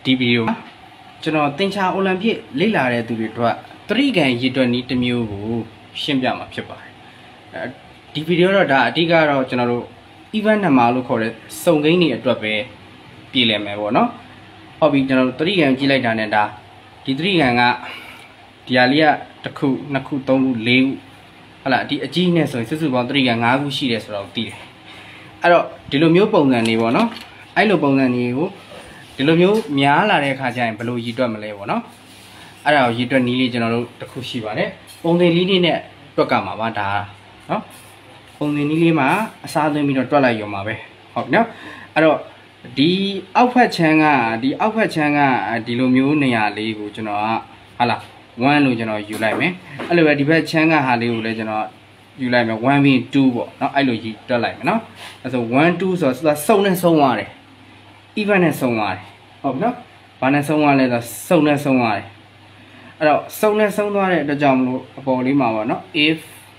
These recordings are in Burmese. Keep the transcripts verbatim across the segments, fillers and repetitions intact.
ဒီဗီဒီယိုကျွန်တော်သင်္ချာအိုလံပစ်လေ့လာတဲ့သူတွေအတွက်တရိကန်ရည်တွက်နည်းတစ်မျိုးကိုရှင်းပြမှာဖြစ်ပါတယ်ဒီဗီဒီယိုတော့ဒါအဓိကတော့ကျွန်တော်တို့ event number လို့ခေါ်တဲ့စုံကိန်းတွေအတွက်ပဲပြည်လည်မယ်ပေါ့နော်ဟုတ်ပြီကျွန်တော်တို့တရိကန်ကြည့်လိုက်တာနဲ့ဒါဒီတရိကန်ကဒီဟာလေးကတစ်ခုနှစ်ခုသုံးခုလေးခုဟုတ်လားဒီအကြီးနဲ့ဆိုရင်စုစုပေါင်းတရိကန်၅ခုရှိတယ်ဆိုတော့သိတယ်အဲ့တော့ဒီလိုမျိုးပုံစံတွေပေါ့နော်အဲ့လိုပုံစံတွေကိုဒီလိုမျိုးများလာတဲ့အခါကျရင်ဘယ်လိုရည်တွက်မလဲပေါ့နော်အဲ့ဒါကိုရည်တွက်နည်းလေးကျွန်တော်တို့တစ်ခုရှိပါတယ်ပုံစံလေးလေးနဲ့တွက်ကမှာပါဒါနော်ပုံစံနည်းလေးမှာအစားသွင်းပြီးတော့တွက်လိုက်ရုံပါပဲဟုတ်နော်အဲ့တော့ဒီအောက်ဖက်ချမ်းကဒီအောက်ဖက်ချမ်းကဒီလိုမျိုးနေရာလေးကိုကျွန်တော်ကဟာလားoneလို့ကျွန်တော်ယူလိုက်မယ်အဲ့လိုပဲဒီဘက်ချမ်းကဟာလေးကိုလည်းကျွန်တော်ယူလိုက်မယ်oneပြီးtwoပေါ့နော်အဲ့လိုယူတွက်လိုက်မယ်နော်အဲ့ဆိုone twoဆိုတော့စုံနဲ့ဆုံးသွားတယ် even နဲ့ဆုံးသွားတယ်ဟုတ်ပြီနော်ဘာနဲ့ဆုံးသွားလဲဆိုစုံနဲ့ဆုံးသွားတယ်အဲ့တော့စုံနဲ့ဆုံးသွားတဲ့အတွက်ကြောင့်မလို့အပေါ်လေးမှာပေါ့နော် if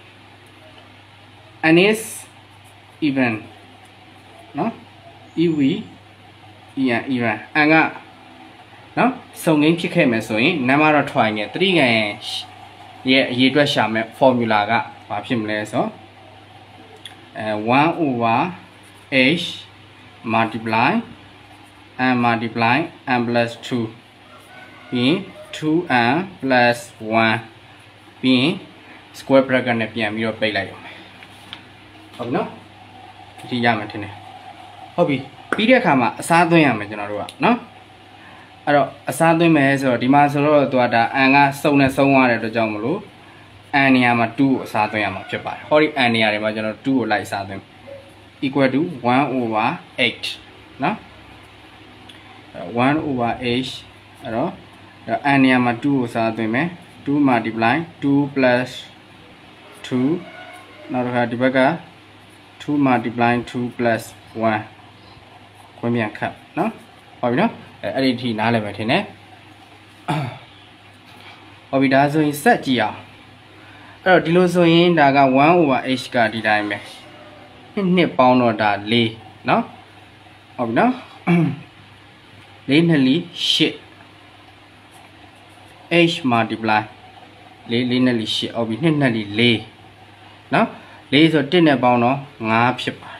n is even နော် if we even even n ကနော်စုံငင်းဖြစ်ခဲ့မယ်ဆိုရင် number တော့ထွာရင်တတိကန်ရဲ့အရေးအတွက်ရှာမဲ့ formula ကဘာဖြစ်မလဲဆိုအဲone over h multiply n multiply n plus two ပြီး two n plus one ပြီး square bracket နဲ့ပြန်ပြီးတော့ပိတ်လိုက်ရမယ်ဟုတ်ပြီနော်ဒီရမယ်ထင်တယ်ဟုတ်ပြီပြီးတဲ့အခါမှာအစားသွင်းရမယ်ကျွန်တော်တို့ကနော်အဲ့တော့အစားသွင်းမယ်ဆိုတော့ဒီမှာဆိုတော့သူကဒါ n ကစုံနဲ့ဆုံးသွားတဲ့အတွက်ကြောင့်မလို့ n နေရာမှာtwoကိုအစားသွင်းရမှာဖြစ်ပါတယ်ဟောဒီ n နေရာတွေမှာကျွန်တော်twoကိုလိုက်အစားသွင်း equal to one over eight နော်one over h အဲ့တော့ n နေရာမှာtwoကိုစားသွင်းမယ်two multiply two plus two နောက်တစ်ခါဒီဘက်ကtwo multiply two plus one ခွင့်ပြန်ခတ်နော်ဟုတ်ပြီနော်အဲ့ဒီအထိနားလည်မယ်ထင်တယ်ဟုတ်ပြီဒါဆိုရင်ဆက်ကြည့်အောင်အဲ့တော့ဒီလိုဆိုရင်ဒါကone over h ကဒီတိုင်းပဲနှစ်နှစ်ပေါင်းတော့ဒါ၄နော်ဟုတ်ပြီနော်လေးနှစ်လီeight h multiply လေးလေးနှစ်လီeightဟုတ်ပြီနှစ်နှစ်လီ၄နော်၄ဆိုတစ်နဲ့ပေါင်းတော့၅ဖြစ်ပါတယ်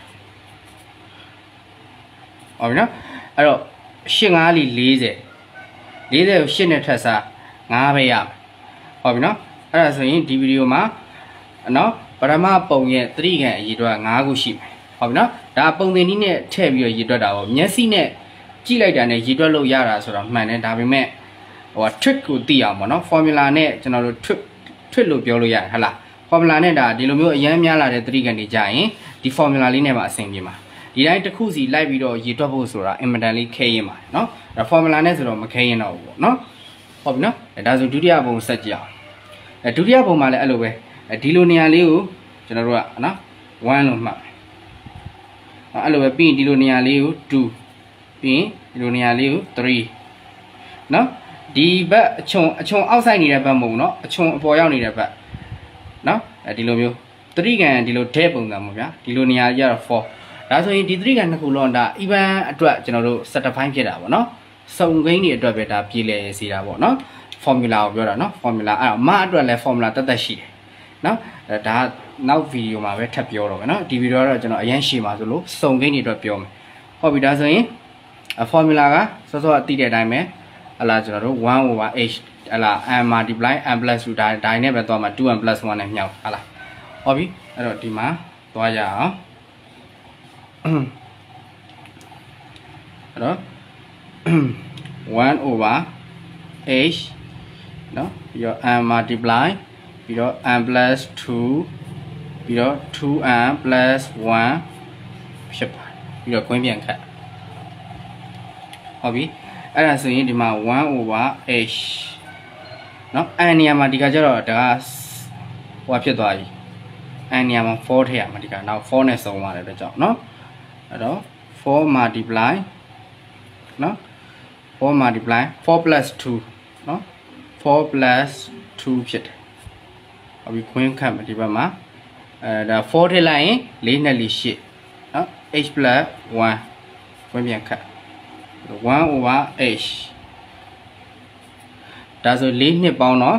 ဟုတ်ပြီနော်အဲ့တော့eight၅လီ၄၀ ၄၀ကိုeightနဲ့ထပ်စား၅ပဲရမယ်ဟုတ်ပြီနော်အဲ့ဒါဆိုရင်ဒီဗီဒီယိုမှာနော်ပထမပုံရဲ့တတိကန်အရေးတော့၅ခုရှိမယ်ဟုတ်ပြီနော်ဒါပုံသင်နည်းနဲ့ထည့်ပြီးတော့ရေးတွက်တာပေါ့မျက်စိနဲ့ကြည့်လိုက်တာနဲ့ရေးတွက်လို့ရတာဆိုတော့မှန်တယ်ဒါပေမဲ့ဟို trick ကိုသိအောင်ပေါ့နော် formula နဲ့ကျွန်တော်တို့ trick trick လို့ပြောလို့ရတယ်ဟုတ်လား formula နဲ့ဒါဒီလိုမျိုးအရန်များလာတဲ့တတိကန်တွေကြရင်ဒီ formula လေးနဲ့ပါအဆင်ပြေမှာဒီတိုင်းတစ်ခုစီလိုက်ပြီးတော့ရေးတွက်ဖို့ဆိုတာအင်မတန်လေးခဲရင်ပါတယ်နော်အဲ formula နဲ့ဆိုတော့မခဲရင်တော့ဘူးပေါ့နော်ဟုတ်ပြီနော်အဲဒါဆိုဒုတိယပုံဆက်ကြည့်အောင်အဲဒုတိယပုံမှာလည်းအဲ့လိုပဲအဲဒီလိုနေရာလေးကိုကျွန်တော်တို့ကနော်oneလို့မှတ်အဲ့လိုပဲပြီးရင်ဒီလိုနေရာလေးကိုtwoပြီးရင်ဒီလိုနေရာလေးကိုthreeနော်ဒီဘက်အချုံအချုံအောက်ဆိုင်နေတဲ့ဘက်မဟုတ်ဘူးနော်အချုံအပေါ်ရောက်နေတဲ့ဘက်နော်အဲဒီလိုမျိုးတတိကန်ဒီလိုထဲပုံစံပေါ့ဗျာဒီလိုနေရာကြီးကတော့fourဒါဆိုရင်ဒီတတိကန်နှစ်ခုလုံးဒါ even အတွက်ကျွန်တော်တို့ certify ဖြစ်တာပေါ့နော်စုံကိန်းတွေအတွက်ပဲဒါပြည်လည်စီတာပေါ့နော် formula ကိုပြောတာနော် formula အဲ့တော့မအတွက်လည်း formula တက်တက်ရှိတယ်နော်ဒါနောက်ဗီဒီယိုမှာပဲထပ်ပြောတော့မယ်နော်ဒီဗီဒီယိုကတော့ကျွန်တော်အရင်ရှေ့မှာဆိုလို့စုံကိန်းတွေအတွက်ပြောမယ်ဟုတ်ပြီဒါဆိုရင် formula ကစောစောအသိတဲ့အတိုင်းပဲဟလာကျွန်တော်တို့one over h ဟလာ n multiply n plus two ဒါဒါနဲ့ပဲသွားမှာtwo n plus one နဲ့မြောက်ဟလာဟုတ်ပြီအဲ့တော့ဒီမှာသွားရအောင်အဲ့တော့one over h နော်ပြီးတော့ n multiply ပြီးတော့ n plus two ပြီးတော့two n plus one ဖြစ်ပါတယ်ပြီးတော့ကွင်းပြန်ခတ်ဟုတ်ပြီအဲ့ဒါဆိုရင်ဒီမှာone over h နော် n နေရာမှာဒီကကျတော့ဒါကဟိုဖြစ်သွားပြီ n နေရာမှာfourထည့်ရမှာဒီကနောက်fourနဲ့စုံသွားတဲ့အတွက်ကြောင့်နော်အဲ့တော့four multiply နော် four multiply four plus two နော် four plus two ဖြစ်တယ်ဟုတ်ပြီခွင်းခတ်မယ်ဒီဘက်မှာအဲဒါfourထည့်လိုက်ရင်၄နဲ့၄ eightနော် h plus one ခွင်းပြန်ခတ်ဟ one over h ဒါဆို၄နှစ်ပေါင်းတော့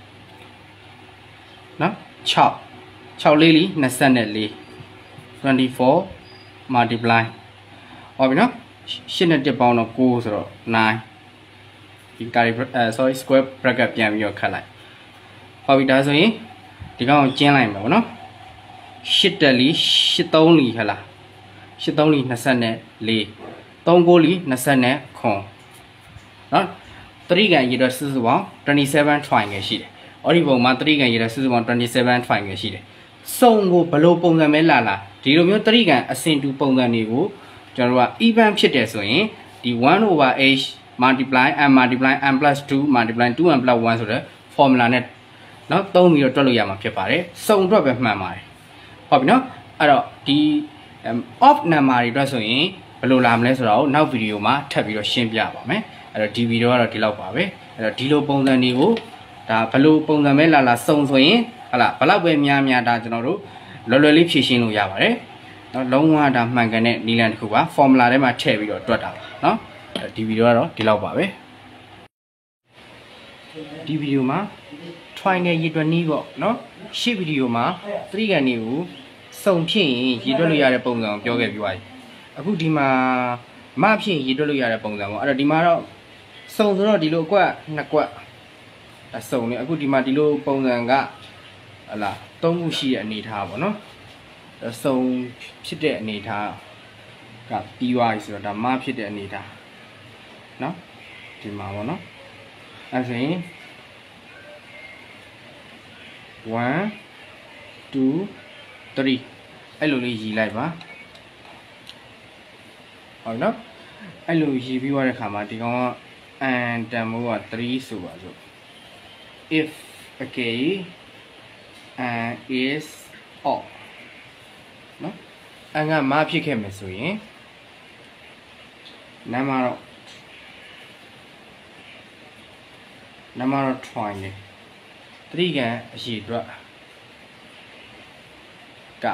နော်6 6လေးလီtwenty-four twenty-four multiply ဟုတ်ပြီနော်eightနဲ့တစ်ပေါင်းတော့nineဆိုတော့nineဒီ curly sorry square bracket ပြန်ပြီးတော့ခတ်လိုက်ဟုတ်ပြီဒါဆိုရင်ဒီကောင်ကိုကျင်းလိုက်မယ်ဗောနော်eightတက်လီeight threeလီဟလားeight threeလီtwenty-four three nineလီtwentyနဲ့ခွန်နော်threeကန်ရေတော့စုစုပေါင်းtwenty-seven triangle ရှိတယ်။အဲ့ဒီပုံမှာthreeကန်ရေတော့စုစုပေါင်းtwenty-seven triangle ရှိတယ်။စုံကိုဘလို့ပုံစံမဲလာလာဒီလိုမျိုးthreeကန်အစဉ်တူပုံစံတွေကိုကျွန်တော်တို့က even ဖြစ်တယ်ဆိုရင်ဒီone over h multiply and multiply n plus two multiply two n plus one ဆိုတဲ့ formula နဲ့နော်သုံးပြီးတော့တွက်လို့ရမှာဖြစ်ပါတယ်။စုံတွက်ပဲမှန်ပါတယ်။ဟုတ်ပြီနော်။အဲ့တော့ဒီ off number တွေအတွက်ဆိုရင်ဘယ်လိုလာမလဲဆိုတော့နောက်ဗီဒီယိုမှာထပ်ပြီးတော့ရှင်းပြပါမယ်။အဲ့တော့ဒီဗီဒီယိုကတော့ဒီလောက်ပါပဲအဲ့တော့ဒီလိုပုံစံတွေကိုဒါဘလို့ပုံစံပဲလာလာစုံဆိုရင်ဟလာဘလောက်ပဲများများဒါကျွန်တော်တို့လွယ်လွယ်လေးဖြည့်ရှင်းလို့ရပါတယ်နော်လုံးဝဒါမှန်ကန်တဲ့နီလန်တစ်ခုပါ formula ထဲမှာထည့်ပြီးတော့တွက်တာပါနော်ဒီဗီဒီယိုကတော့ဒီလောက်ပါပဲဒီဗီဒီယိုမှာ triangle ရေတွက်နည်းပေါ့နော်ရှေ့ဗီဒီယိုမှာthreeကန်တွေကိုစုံဖြစ်ရင်ရေတွက်လို့ရတဲ့ပုံစံကိုပြောခဲ့ပြီးသွားပြီအခုဒီမှာမဖြစ်ရင်ရေတွက်လို့ရတဲ့ပုံစံပေါ့အဲ့တော့ဒီမှာတော့စုံဆိုတော့ဒီလိုအကွက်နှစ်ကွက်အစုံနေအခုဒီမှာဒီလိုပုံစံကဟလာသုံးခုရှိတဲ့အနေထားပေါ့နော်စုံဖြစ်တဲ့အနေထားကပြီးသွားပြီဆိုတော့ဒါမဖြစ်တဲ့အနေထားနော်ဒီမှာပေါ့နော်အဲဆိုရင်one two threeအဲ့လိုလေးရည်လိုက်ပါဟုတ်နော်အဲ့လိုရည်ပြီးသွားတဲ့ခါမှာဒီကောင်က and တန်မိုးကthreeဆိုပါစို့ if okay and is off နော်အငါမဖြစ်ခဲ့မယ်ဆိုရင်နံပါတ်တော့နံပါတ်တော့ triangle threeကန်အရှိအတွက်က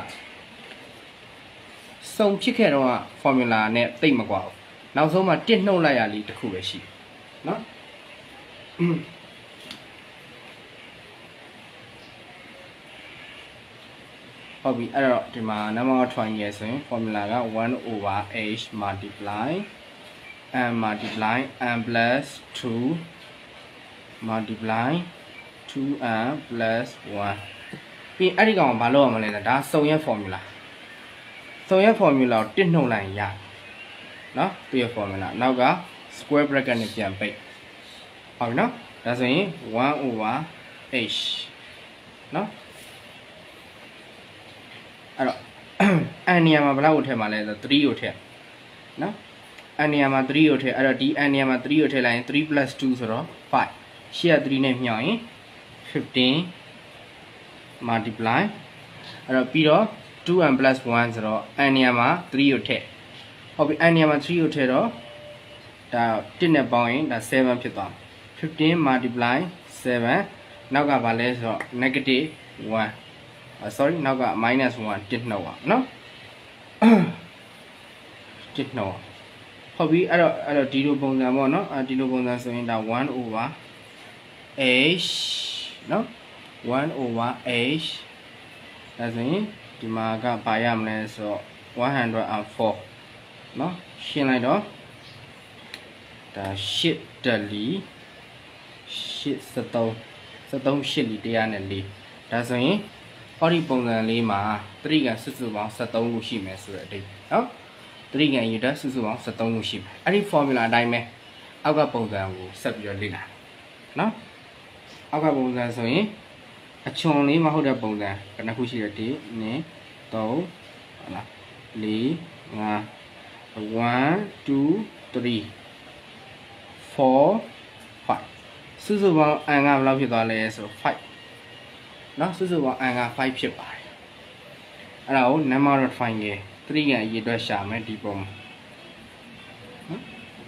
စုံဖြစ်ခဲ့တော့ formula နဲ့တိတ်မကွာဘူးနောက်ဆုံးမှာတစ်နှုတ်လိုက်ရလေးတစ်ခုပဲရှိနော်ဟုတ်ပြီအဲ့တော့ဒီမှာ number of triangle ဆိုရင် formula ကone over h multiply n multiply n plus two multiply two n plus one ပြီးအဲ့ဒီကောင်ဘာလုပ်ရမလဲလဲဒါစုံရဲ့ formula စုံရဲ့ formula ကိုတစ်နှုတ်လိုက်ရနော်သူ့ရဲ့ formula နောက်က square bracket နဲ့ပြန်ပိတ်ဟုတ်ပြီနော်ဒါဆိုရင်one over h နော်အဲ့တော့အန်နေရာမှာဘယ်လောက်ကိုထည့်မှာလဲဆိုတော့threeကိုထည့်နော်အန်နေရာမှာthreeကိုထည့်အဲ့တော့ဒီအန်နေရာမှာthreeကိုထည့်လိုက်ရင်three plus twoဆိုတော့fiveရှေ့ကthreeနဲ့မြောက်ရင်fifteen multiply အဲ့တော့ပြီးတော့two n plus oneဆိုတော့အန်နေရာမှာthreeကိုထည့်ဟုတ်ပြီအန်နေရာမှာthreeကိုထည့်တော့ဒါoneနဲ့ပေါင်းရင်ဒါsevenဖြစ်သွားfifteen multiply sevenနောက်ကဘာလဲဆိုတော့ negative one sorry နောက်က minus one တစ်နှုတ်ပါနော်တစ်နှုတ်ဟုတ်ပြီအဲ့တော့အဲ့တော့ဒီလိုပုံစံပေါ့နော်ဒီလိုပုံစံဆိုရင်ဒါone over h နော်one over h ဒါဆိုရင်ဒီမှာကဘာရမလဲဆိုတော့one hundred fourနော်ရှင်းလိုက်တော့ဒါeightတက်လီeight seventeen seventeen eightလီone hundred fourဒါဆိုရင်ဟောဒီပုံစံလေးမှာthreeကန်စုစုပေါင်းseventeenခုရှိမယ်ဆိုတဲ့အဓိပ္ပာယ်နော်threeကန်ရတဲ့စုစုပေါင်းseventeenခုရှိမယ်အဲ့ဒီ formula အတိုင်းပဲအောက်ကပုံစံကိုဆက်ပြီးတော့လေ့လာနော်အောက်ကပုံစံဆိုရင်အချွန်လေးမဟုတ်တဲ့ပုံစံဘယ်နှခုရှိလဲone twoဟုတ်လားfour five one two three four fiveစုစုပေါင်းအန်ကဘယ်လောက်ဖြစ်သွားလဲဆိုတော့fiveနော်စုစုပေါင်းအန်ကfiveဖြစ်ပါတယ်အဲ့ဒါကို number of triangle threeကန်အရေအတွက်ရှာမယ်ဒီပုံမှာနော်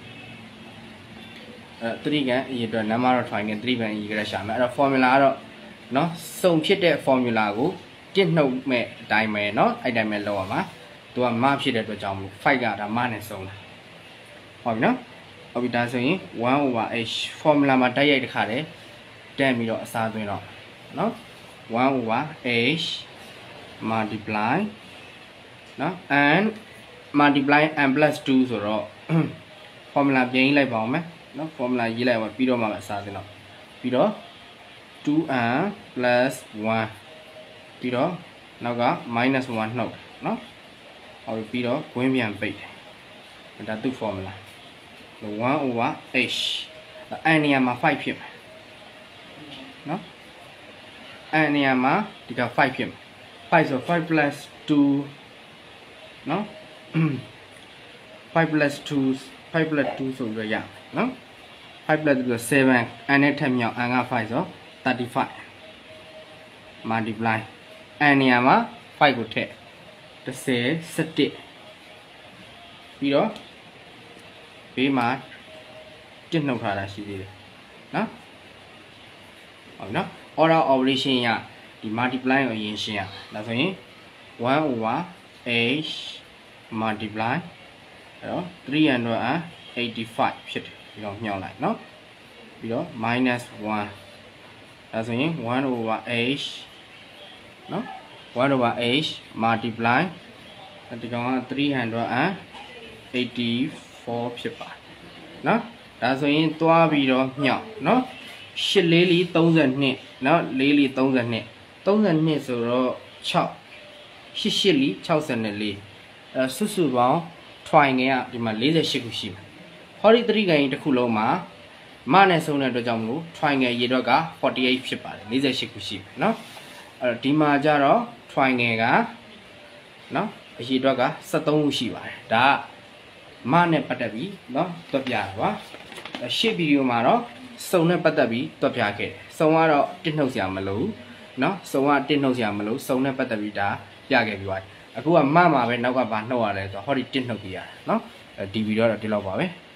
အဲ့ threeကန်အရေအတွက် number of triangle threeကန်အရေအတွက်ရှာမယ်အဲ့တော့ formula ကတော့နော်စုံဖြစ်တဲ့ formula ကိုတစ်နှုတ်မဲ့အတိုင်းပဲเนาะအဲ့တိုင်းပဲလောက်ရမှာသူကမဖြစ်တဲ့အတွက်ကြောင့်မလို့fiveကဒါမနဲ့စုံတာဟုတ်ပြီနော်ဟုတ်ပြီဒါဆိုရင်one over h formula မှာတိုက်ရိုက်တစ်ခါတည်းတက်ပြီးတော့အစားသွင်းတော့နော် one over h multiply နော် and multiply n plus two ဆိုတော့ formula ပြင်ရေးလိုက်ပါအောင်မယ်နော် formula ရေးလိုက်ပါပြီးတော့မှအစားသွင်းတော့ပြီးတော့ two n plus one ပြီးတော့နောက်က minus one နှုတ်နော်ဟုတ်ပြီးတော့ဝင်းပြန်ပိတ်တယ်ဒါသူ့ formula one over h အဲ့နေရာမှာfiveဖြစ်မယ်နော်အဲ့နေရာမှာဒီကfiveဖြစ်မယ်fiveဆိုfive plus two နော် five plus two five plus two ဆိုပြီးရနော်five plus two seven အဲ့နဲ့ထပ်မြောက် n ကfiveဆိုthirty-five multiply အဲ့နေရာမှာfiveကိုထည့်ten seventeenပြီးတော့ဘေးမှာတစ်နှုတ်ထားတာရှိသေးတယ်နော်ဟုတ်နော် order operation ရဒီ multiply ကိုအရင်ရှင်းရဒါဆိုရင်one over h multiply အဲ့တော့three hundred eighty-fiveဖြစ်တယ်ပြီးတော့ညှောင်းလိုက်နော်ပြီးတော့ minus one ဒါဆိုရင်one over h နော်one over h multiply ဒီကောင်ကthree hundred eighty-fourဖြစ်ပါနော်ဒါဆိုရင်သွားပြီးတော့ညှောင်းနော်eightလေးလီthirty-twoနော်၄လီthirty-two thirty-twoဆိုတော့six eight eightလီsixty-fourအဲစုစုပေါင်း triangle ကဒီမှာforty-eightခုရှိမယ်ဟောဒီတရိကိုင်းတစ်ခုလုံးမှာမနဲ့ဆုံးတဲ့အတွက်ကြောင့်မလို့ triangle ရေတော့ကforty-eightဖြစ်ပါတယ်forty-eightခုရှိမယ်နော်အဲ့တော့ဒီမှာကျတော့ triangle ကနော်အရေတော့ကseventeenခုရှိပါတယ်ဒါကမနဲ့ပတ်သက်ပြီးနော်တွက်ပြတာပါရှေ့ဗီဒီယိုမှာတော့စုံနဲ့ပတ်သက်ပြီးတွက်ပြခဲ့တယ်စုံကတော့တစ်နှုတ်စရာမလိုဘူးနော်စုံကတစ်နှုတ်စရာမလိုစုံနဲ့ပတ်သက်ပြီးဒါပြခဲ့ပြီးသွားအခုကမမှာပဲနောက်ကဘာနှုတ်ရလဲဆိုတော့ဟောဒီတစ်နှုတ်ပြရတာနော်ဒီဗီဒီယိုတော့ဒီလောက်ပါပဲ